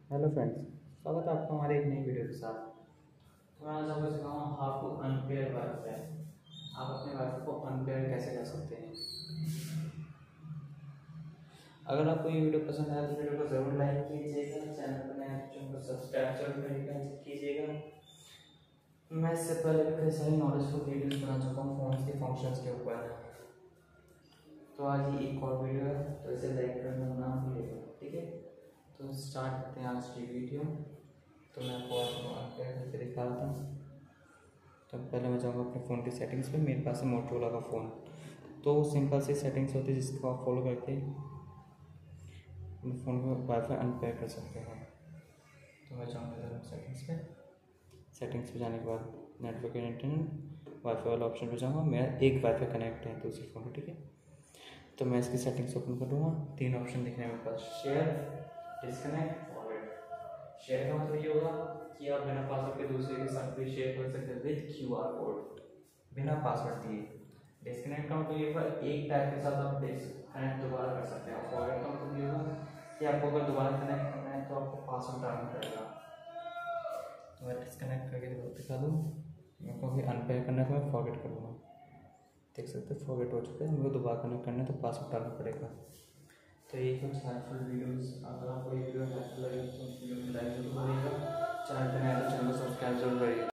Hello friends, स्वागत है आपका हमारे एक नई वीडियो के साथ। तो मैं आज आपको सिखाऊंगा हाउ टू अनपेयर वाईफाई। आप अपने वाईफाई को अनपेयर कैसे कर सकते हैं। अगर आपको ये वीडियो पसंद आए तो वीडियो को ज़रूर लाइक कीजिएगा, चैनल पर नया तो चैनल को सब्सक्राइब जरूर कीजिएगा। मैं इससे पहले भी कई सारी नॉलेजफुल वीडियोस बना चुका हूँ फ़ोन के फंक्शंस के ऊपर। तो आज ये एक और वीडियो है, तो इसे लाइक करना ना भूलिएगा, ठीक है। तो स्टार्ट करते हैं आज की वीडियो। तो मैं आपको अनपेयर करके दिखा रहा था। तो पहले मैं जाऊँगा अपने फ़ोन की सेटिंग्स पे। मेरे पास है मोटरोला का फ़ोन, तो सिंपल सी सेटिंग्स होती है जिसको आप फॉलो करके अपने फ़ोन को वाईफाई अनपेयर कर सकते हैं। तो मैं जाऊँगा सेटिंग्स पे जाने के बाद नेटवर्क एंड इंटरनेट वाईफाई वाला ऑप्शन पे जाऊँगा। मेरा एक वाईफाई कनेक्ट है दूसरे फ़ोन पर, ठीक है। तो मैं इसकी सेटिंग्स ओपन कर लूँगा। 3 ऑप्शन दिख रहे हैं मेरे पास, शेयर, डिस्कनेक्ट, फॉरवर्ड। शेयर का मतलब ये होगा कि आप बिना पासवर्ड के दूसरे के साथ भी शेयर कर सकते हैं विद QR कोड, बिना पासवर्ड दिए। डिस्कनेक्ट का मतलब ये होगा एक टैग के साथ आप कनेक्ट दोबारा कर सकते हैं। फॉरवर्ड का मतलब ये होगा कि आपको अगर दोबारा कनेक्ट करना है तो आपको पासवर्ड डालना पड़ेगा। तो मैं डिस्कनेक्ट करके दिखा दूँ। मेरे को अभी अनपेयर करना है तो मैं फॉरवर्ड कर दूँगा। देख सकते हैं फॉरवर्ड हो चुका है। मुझे दोबारा कनेक्ट करना है तो पासवर्ड डालना पड़ेगा। तो ये कुछ हेल्पफुल वीडियोस, अगर आपको ये वीडियो हेल्पफुल लगे तो वीडियो को लाइक जरूर करिएगा। चैनल पर नया तो चैनल को सब्सक्राइब जरूर करिएगा।